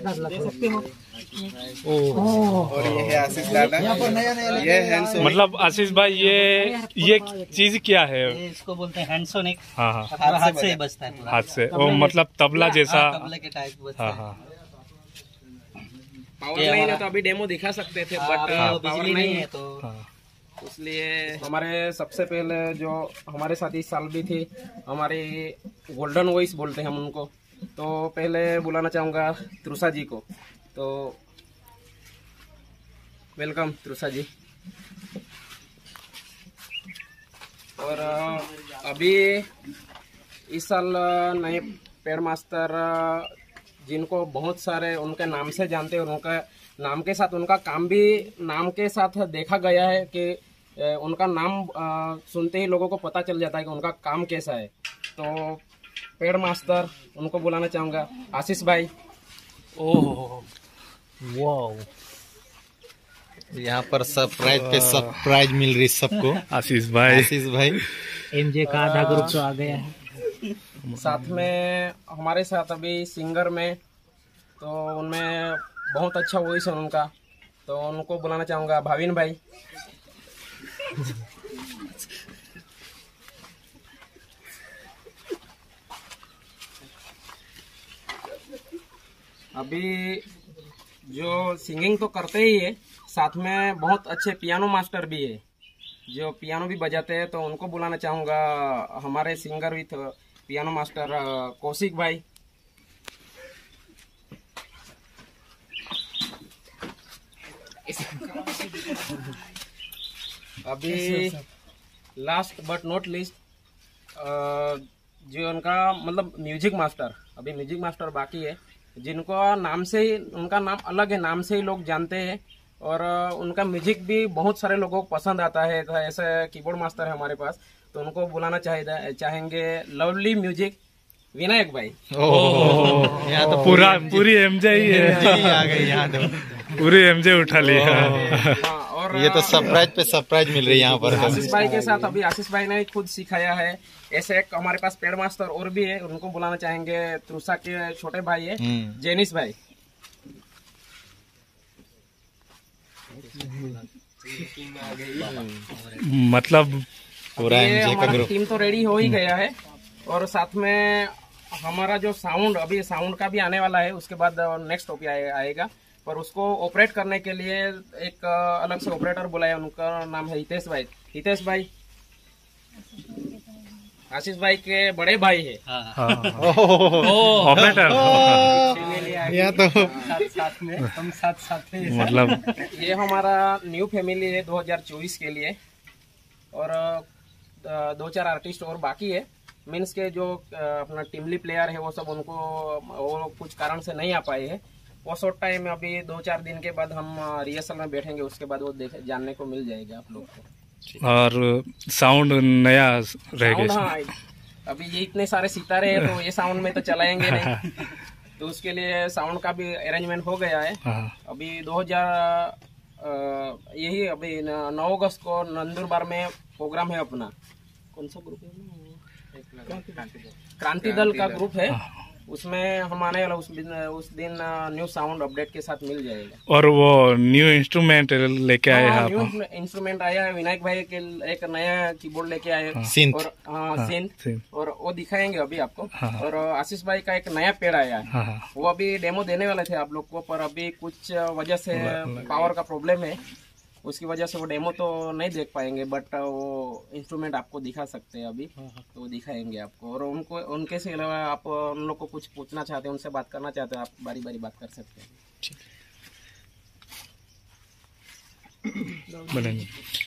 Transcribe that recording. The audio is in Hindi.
दे सकते हो। और ये है आशीष दादा, ये हैंडसोनिक। मतलब आशीष भाई ये चीज क्या है? ये इसको बोलते हैं हैंडसोनिक। हाँ हाँ, हाथ से ही बजता है पूरा। हाथ से, वो मतलब तबला जैसा। तबले के टाइप बजता हाँ है। हाँ। पावर नहीं है तो अभी डेमो दिखा सकते थे, बट पावर नहीं है तो इसलिए हमारे सबसे पहले जो हमारे साथ इस साल भी थी, हमारी गोल्डन वॉइस बोलते हैं हम उनको, तो पहले बुलाना चाहूँगा तृषा जी को। तो वेलकम तृषा जी। और अभी इस साल नए पेड़ मास्टर जिनको बहुत सारे उनके नाम से जानते हैं, और उनका नाम के साथ उनका काम भी नाम के साथ देखा गया है कि उनका नाम सुनते ही लोगों को पता चल जाता है कि उनका काम कैसा है। तो पेड़ मास्टर उनको बुलाना चाहूँगा, आशीष भाई। ओह वाह, यहाँ पर सरप्राइज पे सरप्राइज मिल रही सबको। आशीष भाई एमजे का आधा ग्रुप तो आ गया है। साथ में हमारे साथ अभी सिंगर में तो उनमें बहुत अच्छा वॉइस है उनका, तो उनको बुलाना चाहूँगा भाविन भाई। अभी जो सिंगिंग तो करते ही है, साथ में बहुत अच्छे पियानो मास्टर भी है जो पियानो भी बजाते हैं, तो उनको बुलाना चाहूँगा हमारे singer with piano master Kaushik भाई। अभी लास्ट बट नॉट लिस्ट जो उनका मतलब म्यूजिक मास्टर, अभी म्यूजिक मास्टर बाकी है, जिनको नाम से ही उनका नाम अलग है, नाम से ही लोग जानते हैं, और उनका म्यूजिक भी बहुत सारे लोगों को पसंद आता है। तो ऐसे कीबोर्ड मास्टर है हमारे पास, तो उनको बुलाना चाहेंगे लवली म्यूजिक विनायक भाई। यहाँ तो पूरी एमजे ही है, आ गई यहाँ तो पूरी एमजे उठा ली। और ये तो सरप्राइज पे सरप्राइज मिल रही है यहाँ पर। आशीष भाई के साथ अभी आशीष भाई ने खुद सिखाया है। ऐसे एक हमारे पास पेड़ मास्टर और भी है, उनको बुलाना चाहेंगे तृषा के छोटे भाई है जेनिस भाई। मतलब पूरा एमजे का ग्रुप टीम तो रेडी हो ही गया है, और साथ में हमारा जो साउंड अभी साउंड का भी आने वाला है, उसके बाद नेक्स्ट टॉपिक आएगा, पर उसको ऑपरेट करने के लिए एक अलग से ऑपरेटर बुलाया, उनका नाम है हितेश भाई। हितेश भाई आशीष भाई के बड़े भाई है। ऑपरेटर यहाँ तो साथ में हम साथ में मतलब ये हमारा न्यू फैमिली है 2024 के लिए, और 2-4 आर्टिस्ट और बाकी है। मीन्स के जो अपना टीमली प्लेयर है वो सब उनको वो कुछ कारण से नहीं आ पाए हैं। वो शॉर्ट टाइम में अभी 2-4 दिन के बाद हम रिहर्सल में बैठेंगे, उसके बाद वो जानने को मिल जाएगा आप लोग को। और साउंड नया रहेगा। हाँ, अभी ये इतने सारे सितारे हैं तो ये साउंड में तो चलाएंगे नहीं, तो उसके लिए साउंड का भी अरेंजमेंट हो गया है। अभी 2000 यही अभी 9 अगस्त को नंदुरबार में प्रोग्राम है अपना। कौन सा ग्रुप है? क्रांति दल का ग्रुप है, उसमें हम आने वाला उस दिन न्यू साउंड अपडेट के साथ मिल जाएगा। और वो न्यू इंस्ट्रूमेंट लेके आए हैं। न्यू इंस्ट्रूमेंट आया है, विनायक भाई के एक नया कीबोर्ड लेके आए हैं, सिंथ। और सिंथ, और वो दिखाएंगे अभी आपको। और आशीष भाई का एक नया पेड़ आया है, वो अभी डेमो देने वाले थे आप लोग को, पर अभी कुछ वजह से पावर का प्रॉब्लम है, उसकी वजह से वो डेमो तो नहीं देख पाएंगे, बट वो इंस्ट्रूमेंट आपको दिखा सकते हैं अभी, तो वो दिखाएंगे आपको। और उनको उनके से अलावा आप उन लोग को कुछ पूछना चाहते हैं, उनसे बात करना चाहते हैं, आप बारी बारी बात कर सकते हैं। बनेंगे।